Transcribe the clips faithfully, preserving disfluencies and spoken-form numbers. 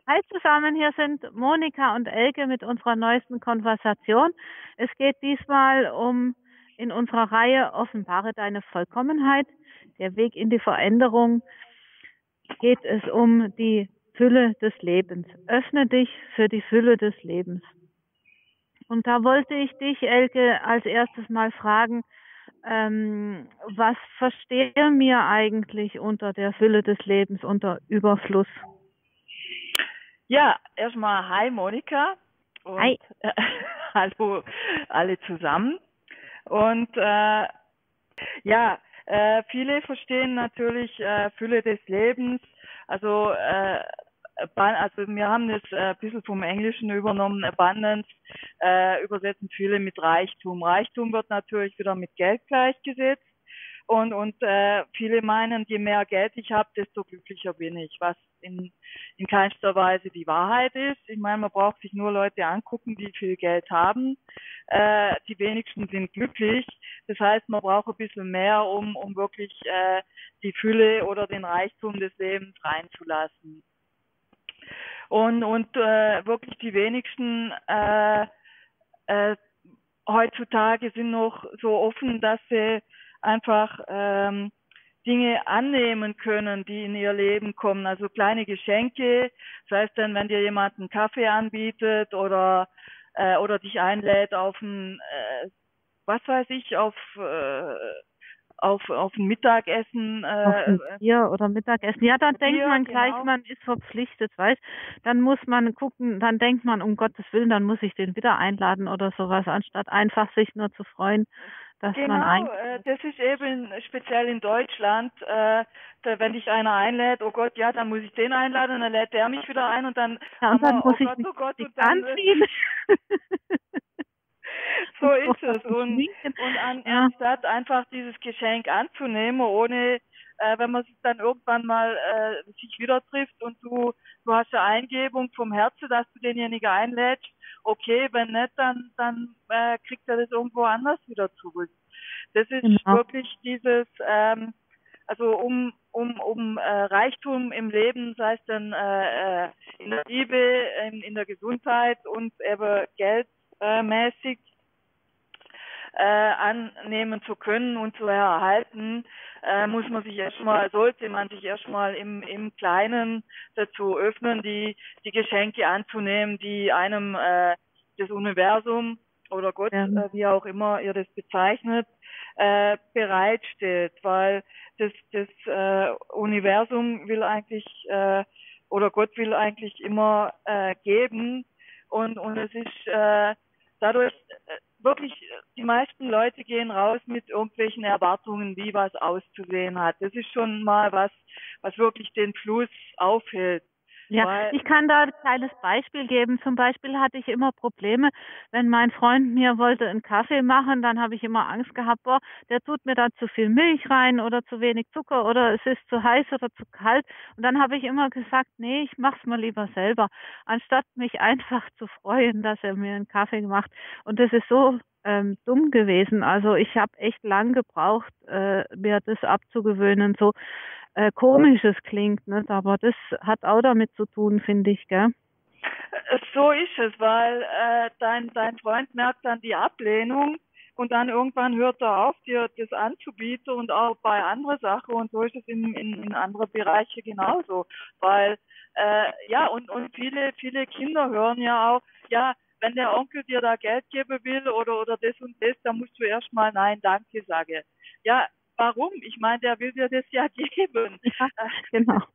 Hi zusammen, hier sind Monika und Elke mit unserer neuesten Konversation. Es geht diesmal um in unserer Reihe Offenbare deine Vollkommenheit, der Weg in die Veränderung, geht es um die Fülle des Lebens. Öffne dich für die Fülle des Lebens. Und da wollte ich dich, Elke, als erstes mal fragen, ähm, was verstehen wir eigentlich unter der Fülle des Lebens, unter Überfluss? Ja, erstmal hi Monika und Hi. äh, hallo alle zusammen. Und äh, ja, äh, viele verstehen natürlich äh, Fülle des Lebens. Also, äh, aban- also wir haben das äh, ein bisschen vom Englischen übernommen, Abundance, äh, übersetzen viele mit Reichtum. Reichtum wird natürlich wieder mit Geld gleichgesetzt. Und, und äh, viele meinen, je mehr Geld ich habe, desto glücklicher bin ich, was in, in keinster Weise die Wahrheit ist. Ich meine, man braucht sich nur Leute angucken, die viel Geld haben. Äh, die wenigsten sind glücklich. Das heißt, man braucht ein bisschen mehr, um, um wirklich äh, die Fülle oder den Reichtum des Lebens reinzulassen. Und, und äh, wirklich die wenigsten äh, äh, heutzutage sind noch so offen, dass sie einfach ähm, Dinge annehmen können, die in ihr Leben kommen. Also kleine Geschenke, das heißt dann, wenn dir jemand einen Kaffee anbietet oder äh, oder dich einlädt auf ein, äh, was weiß ich, auf äh, auf auf ein Mittagessen, Auf äh, ein Bier oder Mittagessen. Ja, dann denkt Bier, man gleich, genau. man ist verpflichtet, weißt? Dann muss man gucken, dann denkt man, um Gottes Willen, dann muss ich den wieder einladen oder sowas, anstatt einfach sich nur zu freuen, dass man Genau, ein. äh, das ist eben speziell in Deutschland, äh, da, wenn dich einer einlädt, oh Gott, ja, dann muss ich den einladen, und dann lädt der mich wieder ein und dann Ja, und haben dann wir, muss oh ich Gott, mich oh Gott, dick und dann äh, anziehen. so Und ist vorher es. mich Und, schminken. und an, Ja, anstatt einfach dieses Geschenk anzunehmen, ohne, äh, wenn man sich dann irgendwann mal äh, sich wieder trifft und du, du hast eine Eingebung vom Herzen, dass du denjenigen einlädst, okay, wenn nicht, dann, dann äh, kriegt er das irgendwo anders wieder zurück. Das ist genau. wirklich dieses, ähm, also um um um äh, Reichtum im Leben, sei es dann äh, äh, in der Liebe, in, in der Gesundheit und eben geldmäßig äh, mäßig, äh, annehmen zu können und zu erhalten, äh, muss man sich erstmal, sollte man sich erstmal im im Kleinen dazu öffnen, die die Geschenke anzunehmen, die einem äh, das Universum oder Gott, Ja, äh, wie auch immer ihr das bezeichnet, äh, bereitstellt, weil das das äh, Universum will eigentlich äh, oder Gott will eigentlich immer äh, geben, und und es ist äh, dadurch äh, wirklich, die meisten Leute gehen raus mit irgendwelchen Erwartungen, wie was auszusehen hat. Das ist schon mal was, was wirklich den Fluss aufhält. ja, Weil, ich kann da ein kleines Beispiel geben. Zum Beispiel hatte ich immer Probleme, wenn mein Freund mir wollte einen Kaffee machen, dann habe ich immer Angst gehabt, boah, der tut mir da zu viel Milch rein oder zu wenig Zucker oder es ist zu heiß oder zu kalt. Und dann habe ich immer gesagt, nee, ich mach's mal lieber selber, anstatt mich einfach zu freuen, dass er mir einen Kaffee macht. Und das ist so ähm, dumm gewesen. Also ich habe echt lang gebraucht, äh, mir das abzugewöhnen, so äh, komisch es klingt, nicht? Aber das hat auch damit zu tun, finde ich, gell? äh, so ist es, weil äh, dein, dein Freund merkt dann die Ablehnung, und dann irgendwann hört er auf, dir das anzubieten, und auch bei anderen Sachen, und so ist es in, in, in anderen Bereichen genauso. Weil, äh, ja, und, und viele, viele Kinder hören ja auch, ja, wenn der Onkel dir da Geld geben will oder, oder das und das, dann musst du erstmal Nein, danke sagen. Ja, warum? Ich meine, der will dir das ja geben. Ja, Äh, genau.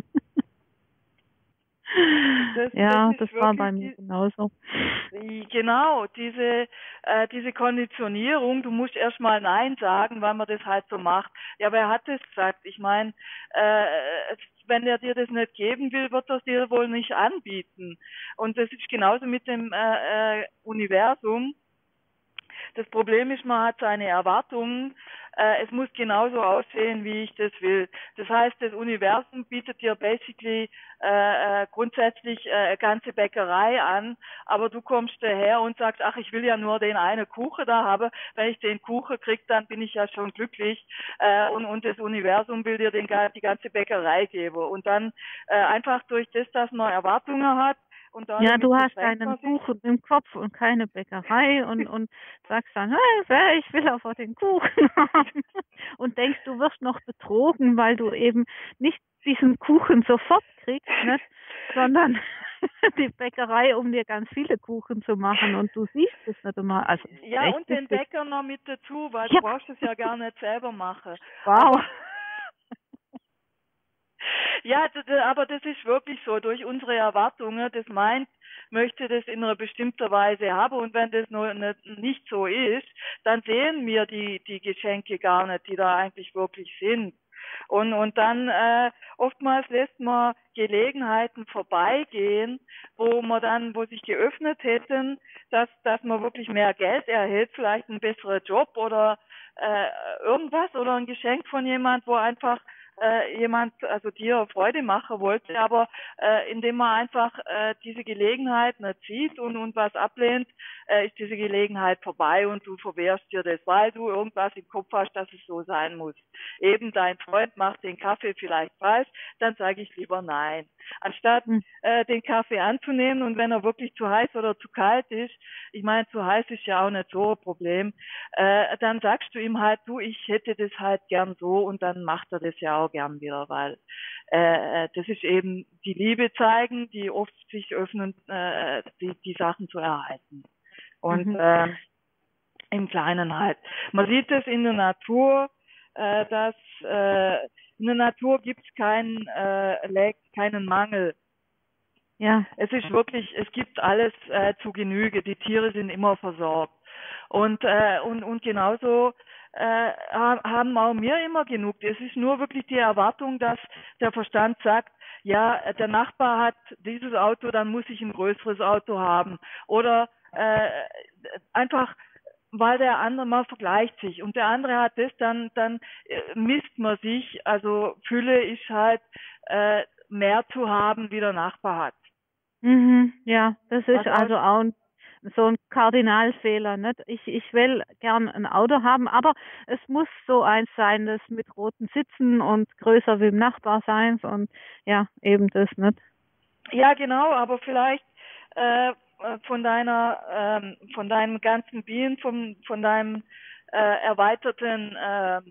Das, das Ja, das ist war wirklich bei mir die, genauso. genau, diese, äh, diese Konditionierung, du musst erstmal Nein sagen, weil man das halt so macht. Ja, wer hat das gesagt? Ich meine, äh, wenn er dir das nicht geben will, wird er es dir wohl nicht anbieten. Und das ist genauso mit dem äh, äh, Universum. Das Problem ist, man hat seine Erwartungen, äh, es muss genauso aussehen, wie ich das will. Das heißt, das Universum bietet dir basically äh, äh, grundsätzlich äh, eine ganze Bäckerei an, aber du kommst daher und sagst, ach, ich will ja nur den einen Kuchen da haben. Wenn ich den Kuchen krieg, dann bin ich ja schon glücklich. Äh, und, und das Universum will dir den, die ganze Bäckerei geben. Und dann äh, einfach durch das, dass man Erwartungen hat, und Ja, damit du hast beschränkt einen man sich. Kuchen im Kopf und keine Bäckerei und, und sagst dann, hey, ich will aber den Kuchen haben und denkst, du wirst noch betrogen, weil du eben nicht diesen Kuchen sofort kriegst, nicht? Sondern die Bäckerei, um dir ganz viele Kuchen zu machen und du siehst es nicht immer. Also es ist Ja, echt und den witzig. Bäcker noch mit dazu, weil du Ja, brauchst es ja gar nicht selber machen. wow. Aber ja, d- d- aber das ist wirklich so. Durch unsere Erwartungen, das meint, möchte das in einer bestimmten Weise haben. Und wenn das nur nicht, nicht so ist, dann sehen wir die, die Geschenke gar nicht, die da eigentlich wirklich sind. Und, und dann äh, oftmals lässt man Gelegenheiten vorbeigehen, wo man dann, wo sich geöffnet hätten, dass, dass man wirklich mehr Geld erhält, vielleicht einen besseren Job oder äh, irgendwas oder ein Geschenk von jemand, wo einfach äh, jemand also dir Freude machen wollte, aber äh, indem man einfach äh, diese Gelegenheit nicht sieht und, und was ablehnt, äh, ist diese Gelegenheit vorbei und du verwehrst dir das, weil du irgendwas im Kopf hast, dass es so sein muss. Eben dein Freund macht den Kaffee vielleicht falsch, dann sage ich lieber nein. Anstatt Hm. äh, den Kaffee anzunehmen und wenn er wirklich zu heiß oder zu kalt ist, ich meine, zu heiß ist ja auch nicht so ein Problem, äh, dann sagst du ihm halt, du, ich hätte das halt gern so und dann macht er das ja auch gern wieder, weil äh, das ist eben die Liebe zeigen, die oft sich öffnen, äh, die, die Sachen zu erhalten. Und Mhm. äh, im Kleinen halt. Man sieht es in der Natur, äh, dass äh, in der Natur gibt es keinen äh, Lack, keinen Mangel. Ja. Es ist wirklich, es gibt alles äh, zu Genüge. Die Tiere sind immer versorgt. Und äh, und und genauso äh, haben auch wir immer genug. Es ist nur wirklich die Erwartung, dass der Verstand sagt, ja, der Nachbar hat dieses Auto, dann muss ich ein größeres Auto haben. Oder äh, einfach weil der andere mal vergleicht sich und der andere hat das, dann dann äh, misst man sich. Also Fülle ist halt äh, mehr zu haben, wie der Nachbar hat. Mhm. Ja, das ist Was aus also auch ein, so ein Kardinalfehler, nicht? Ich, ich will gern ein Auto haben, aber es muss so eins sein, das mit roten Sitzen und größer wie im Nachbar sein und ja, eben das nicht. Ja, genau, aber vielleicht äh, von deiner, ähm, von deinem ganzen Being, von, von deinem äh, erweiterten, ähm,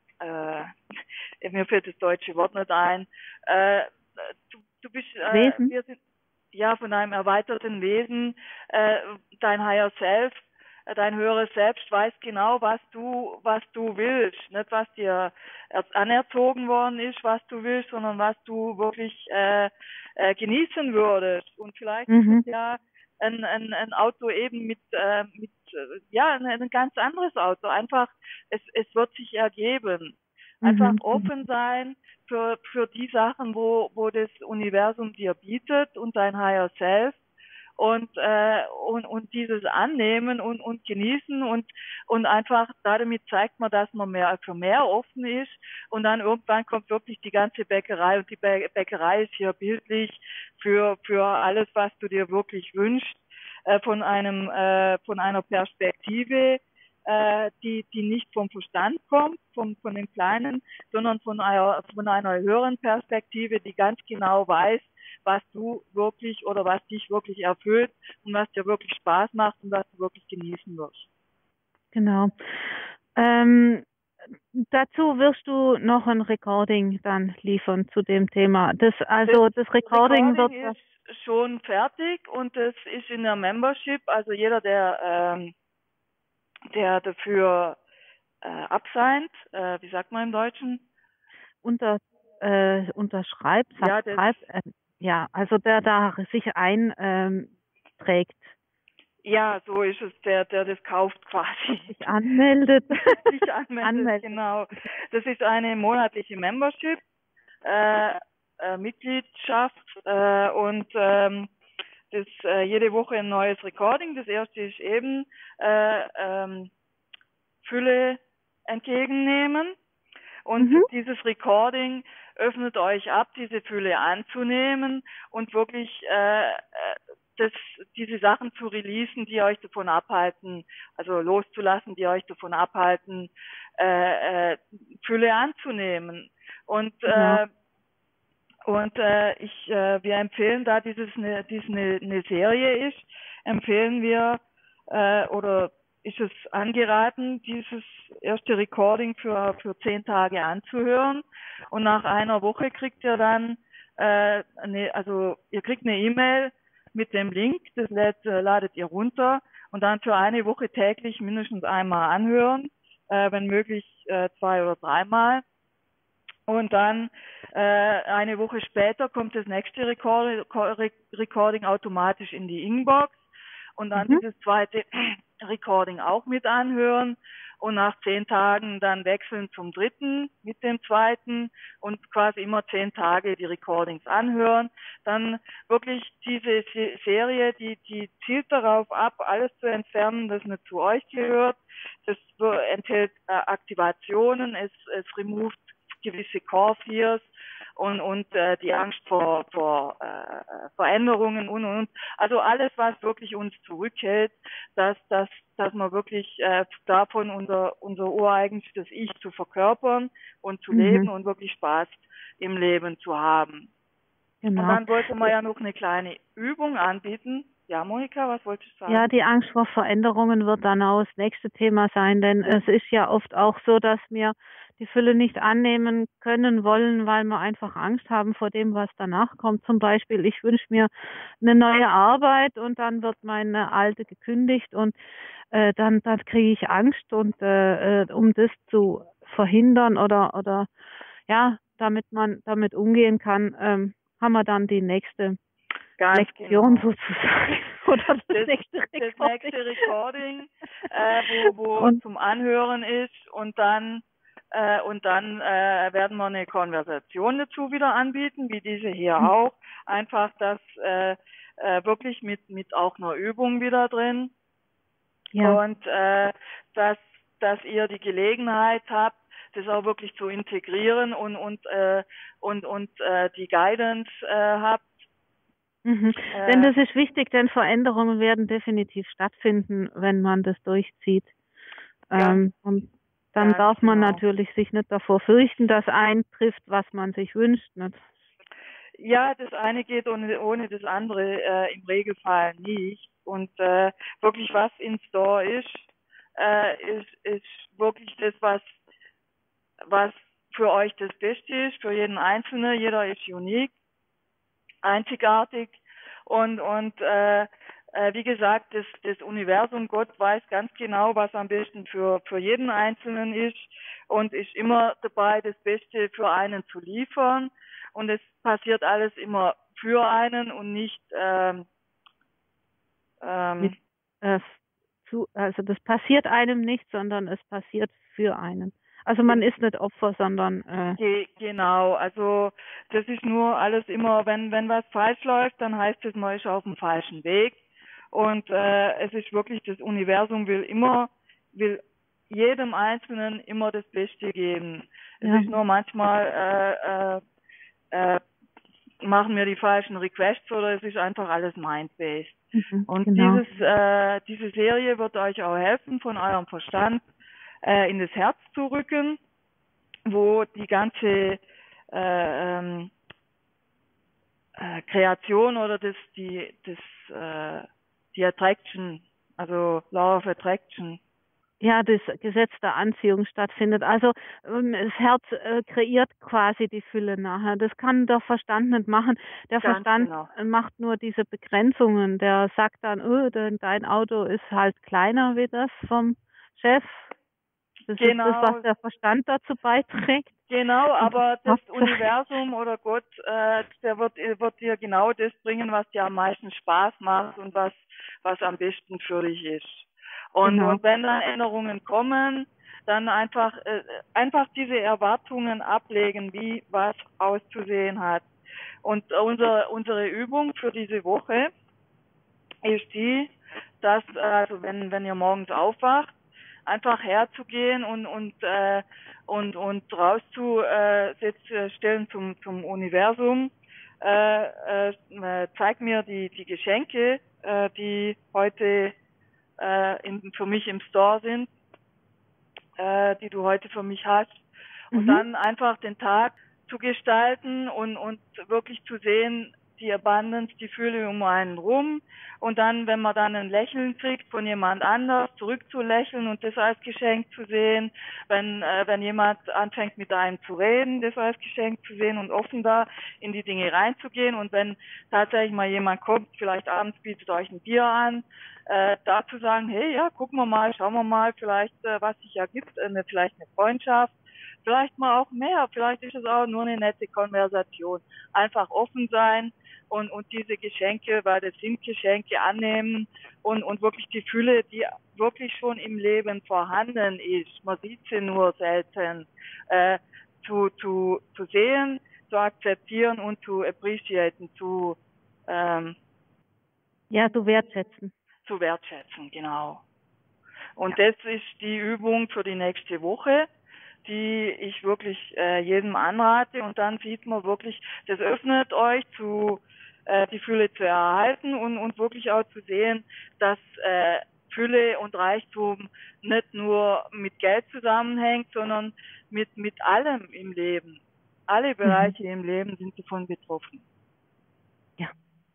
äh, mir fällt das deutsche Wort nicht ein, äh, du, du bist, äh, Wesen? wir sind, ja, von deinem erweiterten Wesen, äh, dein Higher Self, äh, dein höheres Selbst weiß genau, was du, was du willst, nicht was dir er- anerzogen worden ist, was du willst, sondern was du wirklich äh, äh, genießen würdest. Und vielleicht ist es Mhm. ja ein, ein, ein Auto eben mit, äh, mit äh, ja, ein, ein ganz anderes Auto. Einfach, es, es wird sich ergeben. Einfach Mhm. Mhm. offen sein für, für die Sachen, wo, wo das Universum dir bietet und dein Higher Self und äh, und und dieses annehmen und und genießen und und einfach damit zeigt man, dass man mehr für mehr offen ist und dann irgendwann kommt wirklich die ganze Bäckerei und die Bä Bäckerei ist hier bildlich für für alles, was du dir wirklich wünschst, äh, von einem äh, von einer Perspektive, äh, die die nicht vom Verstand kommt, von von den Kleinen, sondern von einer von einer höheren Perspektive, die ganz genau weiß, was du wirklich oder was dich wirklich erfüllt und was dir wirklich Spaß macht und was du wirklich genießen wirst. Genau. Ähm, dazu wirst du noch ein Recording dann liefern zu dem Thema. Das, Das also das Recording wird Recording ist schon fertig und es ist in der Membership, also jeder, der ähm, der dafür äh, abseint, äh, wie sagt man im Deutschen? unter, äh, unterschreibt, Ja, das subscribe, äh, ja, also der da sich einträgt, ja, so ist es, der, der das kauft quasi. sich anmeldet, Sich anmeldet, anmeldet. genau. Das ist eine monatliche Membership, äh, äh, Mitgliedschaft äh, und ähm, das äh, jede Woche ein neues Recording. Das erste ist eben äh, ähm, Fülle entgegennehmen. Und Mhm. dieses Recording öffnet euch ab, diese Fülle anzunehmen und wirklich äh, das, diese Sachen zu releasen, die euch davon abhalten, also loszulassen, die euch davon abhalten, äh, äh, Fülle anzunehmen. Und Ja. äh, und äh, ich, äh, wir empfehlen, da dieses eine, dies eine, eine Serie ist, empfehlen wir äh, oder ist es angeraten, dieses erste Recording für für zehn Tage anzuhören. Und nach einer Woche kriegt ihr dann, äh, eine, also ihr kriegt eine E-Mail mit dem Link, das lädt, äh, ladet ihr runter und dann für eine Woche täglich mindestens einmal anhören, äh, wenn möglich äh, zwei oder dreimal. Und dann äh, eine Woche später kommt das nächste Recording, Recording automatisch in die Inbox und dann Mhm. dieses zweite Recording auch mit anhören und nach zehn Tagen dann wechseln zum dritten mit dem zweiten und quasi immer zehn Tage die Recordings anhören. Dann wirklich diese Serie, die, die zielt darauf ab, alles zu entfernen, das nicht zu euch gehört. Das enthält äh, Aktivationen, es, es removed gewisse Core Fears und und äh, die Angst vor vor äh, Veränderungen und, und und also alles, was wirklich uns zurückhält, dass dass dass man wirklich äh, davon unser unser ureigenstes Ich zu verkörpern und zu leben Mhm. und wirklich Spaß im Leben zu haben. Und Genau. dann wollte man ja noch eine kleine Übung anbieten. Ja, Monika, was wolltest du Ja, sagen? die Angst vor Veränderungen wird dann auch das nächste Thema sein, denn es ist ja oft auch so, dass wir die Fülle nicht annehmen können wollen, weil wir einfach Angst haben vor dem, was danach kommt. Zum Beispiel, ich wünsche mir eine neue Arbeit und dann wird meine alte gekündigt und äh, dann, dann kriege ich Angst und äh, äh, um das zu verhindern oder oder ja, damit man damit umgehen kann, ähm, haben wir dann die nächste Ganz Lektion genau. sozusagen oder das, Das, nächste das Recording. nächste Recording, äh, wo, wo Und zum Anhören ist und dann äh, und dann äh, werden wir eine Konversation dazu wieder anbieten, wie diese hier auch. Einfach das äh, äh, wirklich mit mit auch einer Übung wieder drin ja, und äh, dass dass ihr die Gelegenheit habt, das auch wirklich zu integrieren und und äh, und und äh, die Guidance äh, habt. mhm. Denn Äh, das ist wichtig, denn Veränderungen werden definitiv stattfinden, wenn man das durchzieht. ganz Ähm, und dann ganz darf man genau. natürlich sich nicht davor fürchten, dass eintrifft, was man sich wünscht. Nicht? Ja, das eine geht ohne, ohne das andere äh, im Regelfall nicht. Und äh, wirklich was in Store ist, äh, ist, ist wirklich das, was, was für euch das Beste ist, für jeden Einzelnen. Jeder ist unique, einzigartig und und äh, äh, wie gesagt, das, das Universum, Gott weiß ganz genau, was am besten für für jeden Einzelnen ist und ist immer dabei, das Beste für einen zu liefern. Und es passiert alles immer für einen und nicht ähm, Mit, ähm, äh, zu, also das passiert einem nicht, sondern es passiert für einen. Also man gen ist nicht Opfer, sondern äh, ge genau. Also das ist nur alles immer, wenn wenn was falsch läuft, dann heißt es, man ist auf dem falschen Weg. Und äh, es ist wirklich, das Universum will immer, will jedem Einzelnen immer das Beste geben. Es ja, ist nur manchmal äh, äh, äh, machen wir die falschen Requests oder es ist einfach alles mind-based. mhm, Und genau. dieses, äh, diese Serie wird euch auch helfen, von eurem Verstand äh, in das Herz zu rücken, wo die ganze äh, ähm, äh, Kreation oder das, die, das, äh, die Attraction, also Law of Attraction. Ja, das Gesetz der Anziehung stattfindet. Also ähm, das Herz äh, kreiert quasi die Fülle nachher. Das kann der Verstand nicht machen. Der Ganz Verstand genau. äh, macht nur diese Begrenzungen. Der sagt dann, oh, dein, dein Auto ist halt kleiner wie das vom Chef. Das ist das, was Genau, der Verstand dazu beiträgt. genau, Und das aber das macht Universum oder Gott, äh, der wird, wird dir genau das bringen, was dir am meisten Spaß macht und was, was am besten für dich ist. Und, genau. und wenn dann Änderungen kommen, dann einfach, äh, einfach diese Erwartungen ablegen, wie was auszusehen hat. Und unser, unsere Übung für diese Woche ist die, dass, also wenn, wenn ihr morgens aufwacht, einfach herzugehen und und äh, und und rauszustellen zum zum Universum. Äh, äh, zeig mir die die Geschenke, äh, die heute äh, in, für mich im Store sind, äh, die du heute für mich hast. Und Mhm. dann einfach den Tag zu gestalten und, und wirklich zu sehen, die Abundance, die Fülle um einen rum. Und dann, wenn man dann ein Lächeln kriegt von jemand anders, zurückzulächeln und das als Geschenk zu sehen. Wenn, äh, wenn jemand anfängt mit einem zu reden, das als Geschenk zu sehen und offen da in die Dinge reinzugehen. Und wenn tatsächlich mal jemand kommt, vielleicht abends bietet euch ein Bier an, äh, da zu sagen, hey, ja, gucken wir mal, schauen wir mal, vielleicht, äh, was sich ergibt, eine, vielleicht eine Freundschaft. Vielleicht mal auch mehr, vielleicht ist es auch nur eine nette Konversation. Einfach offen sein und, und diese Geschenke, weil das sind Geschenke, annehmen und, und wirklich die Fülle, die wirklich schon im Leben vorhanden ist, man sieht sie nur selten, äh, zu, zu, zu sehen, zu akzeptieren und zu appreciaten, zu, ähm, Ja, zu wertschätzen. zu wertschätzen, genau. Und ja. Das ist die Übung für die nächste Woche, die ich wirklich äh, jedem anrate. Und dann sieht man wirklich, das öffnet euch zu äh, die Fülle zu erhalten und, und wirklich auch zu sehen, dass äh, Fülle und Reichtum nicht nur mit Geld zusammenhängt, sondern mit mit allem im Leben. Alle Bereiche mhm. im Leben sind davon betroffen. Ja.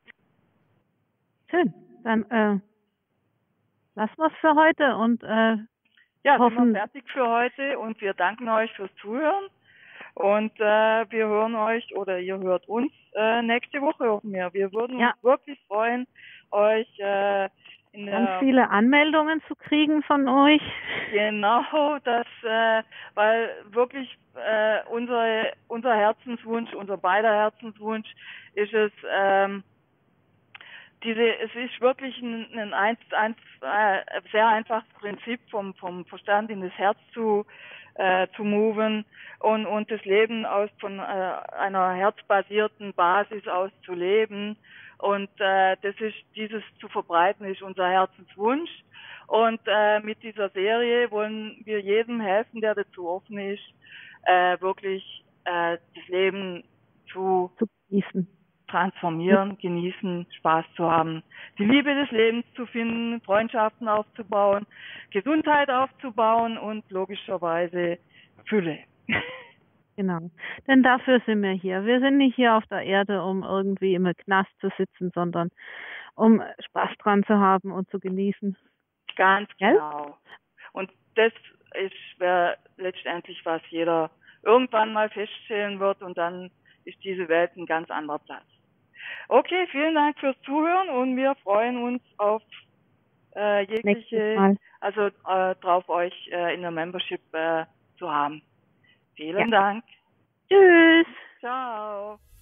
Schön. Dann äh, lassen wir es für heute und äh, ja, hoffen, sind wir fertig für heute und wir danken euch fürs Zuhören und äh, wir hören euch oder ihr hört uns äh, nächste Woche hoffen wir. Wir würden ja. uns wirklich freuen, euch äh, in ganz der, viele Anmeldungen zu kriegen von euch. Genau, das, äh, weil wirklich äh, unsere, unser Herzenswunsch, unser beider Herzenswunsch ist es, ähm, diese, es ist wirklich ein, ein, ein, ein äh, sehr einfaches Prinzip vom, vom Verstand in das Herz zu, äh, zu moven und, und das Leben aus von äh, einer herzbasierten Basis aus zu leben. Und äh, das ist dieses zu verbreiten, ist unser Herzenswunsch. Und äh, mit dieser Serie wollen wir jedem helfen, der dazu offen ist, äh, wirklich äh, das Leben zu, zu genießen. transformieren, genießen, Spaß zu haben, die Liebe des Lebens zu finden, Freundschaften aufzubauen, Gesundheit aufzubauen und logischerweise Fülle. Genau, denn dafür sind wir hier. Wir sind nicht hier auf der Erde, um irgendwie im Knast zu sitzen, sondern um Spaß dran zu haben und zu genießen. Ganz genau. Und das ist wär letztendlich, was jeder irgendwann mal feststellen wird und dann ist diese Welt ein ganz anderer Platz. Okay, vielen Dank fürs Zuhören und wir freuen uns auf äh, jegliche, also äh, drauf euch äh, in der Membership äh, zu haben. Vielen ja. Dank. Tschüss. Ciao.